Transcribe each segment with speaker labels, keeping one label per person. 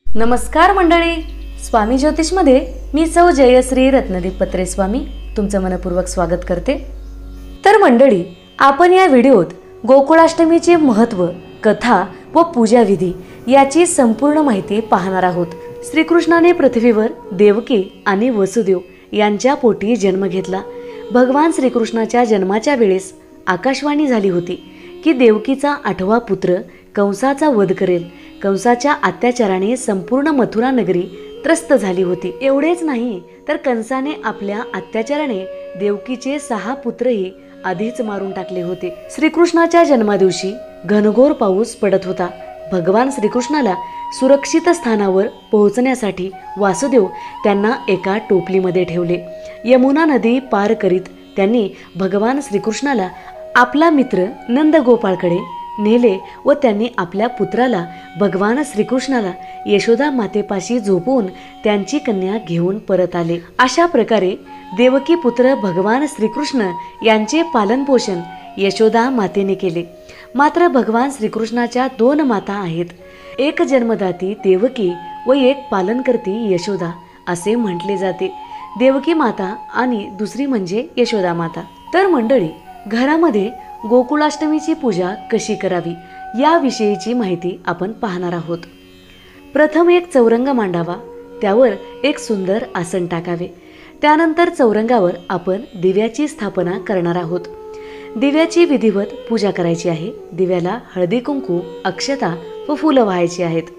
Speaker 1: नमस्कार मंडळी, स्वामी ज्योतिषमध्ये मी सौ जयश्री रत्नदीप पत्रे स्वामी तुमचं मनपूर्वक स्वागत करते। तर मंडळी, आपण या व्हिडिओत गोकुळाष्टमीचे महत्त्व, कथा व पूजा विधी याची संपूर्ण माहिती पाहणार आहोत। श्रीकृष्णाने पृथ्वीवर देवकी आणि वसुदेव यांच्या पोटी जन्म घेतला। भगवान श्रीकृष्णाच्या जन्माच्या वेळेस आकाशवाणी झाली होती की देवकीचा 8वा पुत्र कंसाचा वध करेल। कंसाच्या अत्याचाराने संपूर्ण मथुरा नगरी त्रस्त झाली होती। एवढेच नाही तर कंसाने आपल्या अत्याचाराने देवकीचे 6 पुत्रही आधीच मारून टाकले होते। श्रीकृष्णाच्या जन्मादिवशी घनघोर पाऊस पडत होता। भगवान श्रीकृष्णाला सुरक्षित स्थानावर पोहोचण्यासाठी वासुदेव त्यांना एका टोपलीमध्ये ठेवले। यमुना नदी पार करीत त्यांनी भगवान श्रीकृष्णाला आपला मित्र नंदगोपाळकडे नेले व त्यांनी आपल्या पुत्राला भगवान श्रीकृष्णाला यशोदा मातेपाशी झोपवून त्यांची कन्या घेऊन परत आले। अशा प्रकारे देवकी पुत्र भगवान श्रीकृष्ण यांचे पालनपोषण यशोदा मातेने केले। मात्र भगवान श्रीकृष्णाच्या 2 माता आहेत, एक जन्मदाती देवकी व एक पालनकर्ती यशोदा असे म्हटले जाते। देवकी माता आणि दुसरी म्हणजे यशोदा माता। तर मंडळी, घरामध्ये गोकुळाष्टमीची पूजा कशी करावी याविषयीची माहिती आपण पाहणार आहोत। प्रथम एक चौरंग मांडावा, त्यावर एक सुंदर आसन टाकावे। त्यानंतर चौरंगावर आपण दिव्याची स्थापना करणार आहोत। दिव्याची विधिवत पूजा करायची आहे। दिव्याला हळदी कुंकू, अक्षता व फुलं वाहायची आहेत।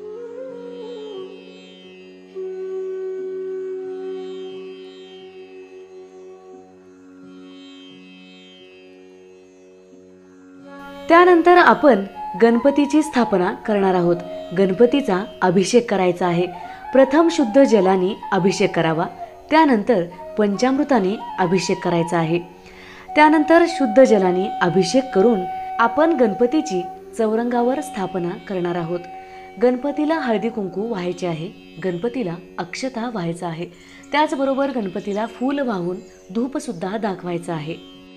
Speaker 1: त्यानंतर आपण गणपतीची स्थापना करणार आहोत। गणपतीचा अभिषेक करायचा आहे। प्रथम शुद्ध जलाने अभिषेक करावा, त्यानंतर पंचामृताने अभिषेक करायचा आहे। त्यानंतर शुद्ध जलाने अभिषेक करून आपण गणपतीची चौरंगावर स्थापना करणार आहोत। गणपतीला हळदी कुंकू वाहायचे आहे, गणपतीला अक्षता वाहायचा आहे, त्याचबरोबर गणपतीला फूल वाहून धूप सुद्धा दाखवायचा आहे।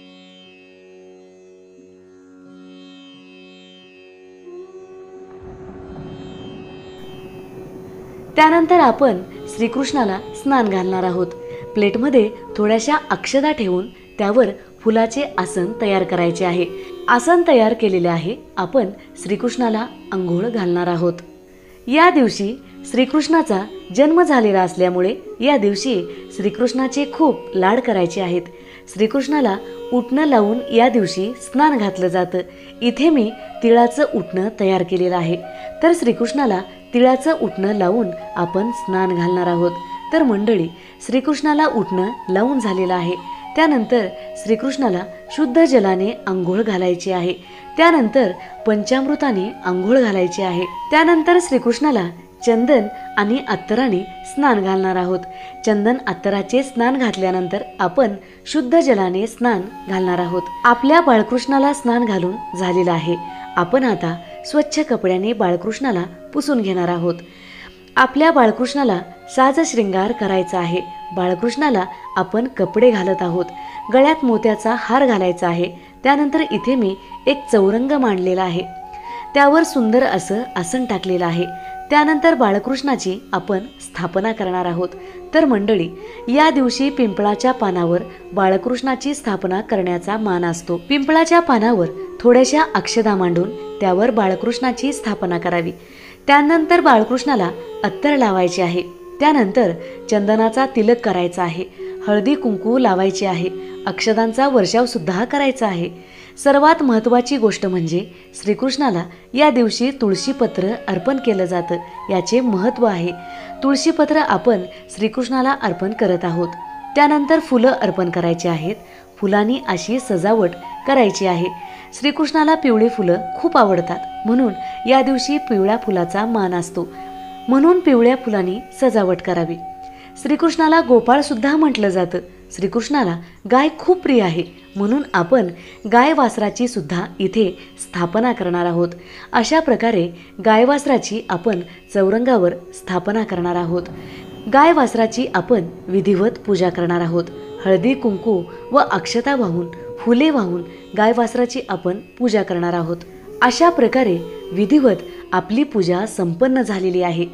Speaker 1: त्यानंतर आपण श्रीकृष्णाला स्नान घालणार आहोत। प्लेटमध्ये थोड्याशा अक्षता ठेवून त्यावर फुलाचे आसन तयार करायचे आहे। आसन तयार केलेले आहे। आपण श्रीकृष्णाला अंघोळ घालणार आहोत। या दिवशी श्रीकृष्णाचा जन्म झालेला असल्यामुळे या दिवशी श्रीकृष्णाचे खूप लाड करायचे आहेत। श्रीकृष्णाला उटणं लावून या दिवशी स्नान घातलं जातं। इथे मी तिळाचं उटणं तयार केलेलं आहे। तर श्रीकृष्णाला तिळाचं उटणं लावून आपण स्नान घालणार आहोत। तर मंडळी, श्रीकृष्णाला उटणं लावून झालेलं आहे। त्यानंतर श्रीकृष्णाला शुद्ध जलाने आंघोळ घालायची आहे। त्यानंतर पंचामृताने आंघोळ घालायची आहे। त्यानंतर श्रीकृष्णाला चंदन आणि अत्तराने स्नान घालणार आहोत। चंदन अत्तराचे स्नान घातल्यानंतर आपण शुद्ध जलाने स्नान घालणार आहोत। आपल्या बाळकृष्णाला स्नान घालून झालेलं आहे। आपण आता स्वच्छ कपड्याने बाळकृष्णाला पुसून घेणार आहोत। आपल्या बाळकृष्णाला साज श्रृंगार करायचा आहे। बाळकृष्णाला आपण कपडे घालत आहोत। गळ्यात मोत्याचा हार घालायचा आहे। त्यानंतर इथे मी एक चौरंग मांडलेला आहे, त्यावर सुंदर असं आसन टाकलेलं आहे। त्यानंतर बाळकृष्णाची आपण स्थापना करणार आहोत। तर मंडळी, या दिवशी पिंपळाच्या पानावर बाळकृष्णाची स्थापना करण्याचा मान असतो। पिंपळाच्या पानावर थोड्याशा अक्षता मांडून त्यावर बाळकृष्णाची स्थापना करावी। त्यानंतर बाळकृष्णाला अत्तर लावायचे आहे। त्यानंतर चंदनाचा तिलक करायचा आहे, हळदी कुंकू लावायचे आहे, अक्षतांचा वर्षाव सुद्धा करायचा आहे। सर्वात महत्त्वाची गोष्ट म्हणजे श्रीकृष्णाला या दिवशी तुळशीपत्र अर्पण केलं जातं। याचे महत्त्व आहे। तुळशीपत्र आपण श्रीकृष्णाला अर्पण करत आहोत। त्यानंतर फुलं अर्पण करायची आहेत। फुलांनी अशी सजावट करायची आहे। श्रीकृष्णाला पिवळी फुलं खूप आवडतात, म्हणून या दिवशी पिवळ्या फुलाचा मान असतो, म्हणून पिवळ्या फुलांनी सजावट करावी। श्रीकृष्णाला गोपाळ सुद्धा म्हटलं जातं। श्रीकृष्णाला गाय खूप प्रिय आहे, म्हणून आपण गाय वासराची सुद्धा इथे स्थापना करणार आहोत। अशा प्रकारे गाय वासराची आपण चौरंगावर स्थापना करणार आहोत। गाय वासराची आपण विधिवत पूजा करणार आहोत। हळदी कुंकू व अक्षता वाहून, फुले वाहून गाय वासराची आपण पूजा करणार आहोत। अशा प्रकारे विधिवत आपली पूजा संपन्न झालेली आहे।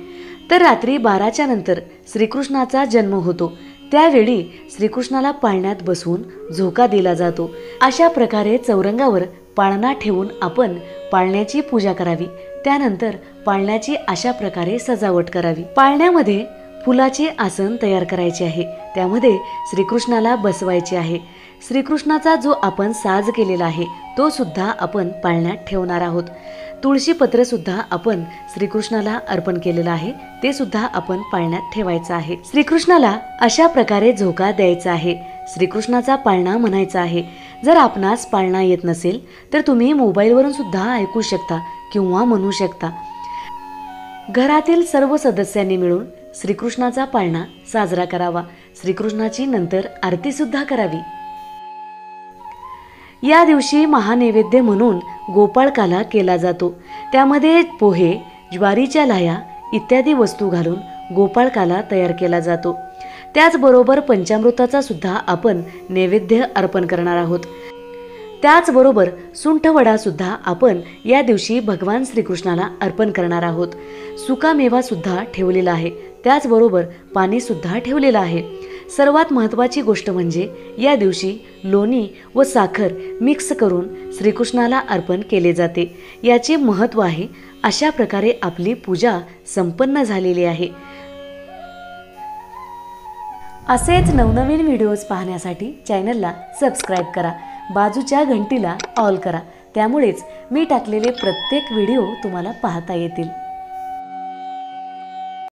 Speaker 1: तर रात्री 12च्या नंतर श्रीकृष्णाचा जन्म होतो। त्यावेळी श्रीकृष्णाला पाळण्यात बसवून झोका दिला जातो। अशा प्रकारे चौरंगावर पाळणा ठेवून आपण पाळण्याची पूजा करावी। त्यानंतर पाळण्याची अशा प्रकारे सजावट करावी। पाळण्यामध्ये फुलाचे आसन तयार करायचे आहे, त्यामध्ये श्रीकृष्णाला बसवायचे आहे। श्रीकृष्णाचा जो आपण साज केलेला आहे तो सुद्धा आपण पाळण्यात ठेवणार आहोत। तुळशी पत्र सुद्धा आपण श्रीकृष्णाला अर्पण केलेलं आहे, ते सुद्धा आपण पाळण्यात ठेवायचं आहे। श्रीकृष्णाला अशा प्रकारे झोका द्यायचा आहे, श्रीकृष्णाचा पाळणा म्हणायचा आहे। जर आपणास पाळणा येत नसेल तर तुम्ही मोबाईलवरून सुद्धा ऐकू शकता किंवा म्हणू शकता। घरातील सर्व सदस्यांनी मिळून श्रीकृष्णाचा पाळणा साजरा करावा। श्रीकृष्णाची नंतर आरती सुद्धा करावी। या दिवशी महानैवेद्य म्हणून गोपाळकाला केला जातो। त्यामध्ये पोहे, ज्वारीच्या लाह्या इत्यादी वस्तू घालून गोपाळकाला तयार केला जातो। त्याचबरोबर पंचामृताचा सुद्धा आपण नैवेद्य अर्पण करणार आहोत। त्याचबरोबर सुंठवडा सुद्धा आपण या दिवशी भगवान श्रीकृष्णाला अर्पण करणार आहोत। सुका मेवा सुद्धा ठेवलेला आहे, त्याचबरोबर पाणी सुद्धा ठेवलेलं आहे। सर्वात महत्त्वाची गोष्ट म्हणजे या दिवशी लोणी व साखर मिक्स करून श्रीकृष्णाला अर्पण केले जाते। याचे महत्त्व आहे। अशा प्रकारे आपली पूजा संपन्न झालेली आहे। असेच नवनवीन व्हिडिओज पाहण्यासाठी चॅनलला सबस्क्राईब करा, बाजूच्या घंटीला ऑल करा, त्यामुळेच मी टाकलेले प्रत्येक व्हिडिओ तुम्हाला पाहता येतील।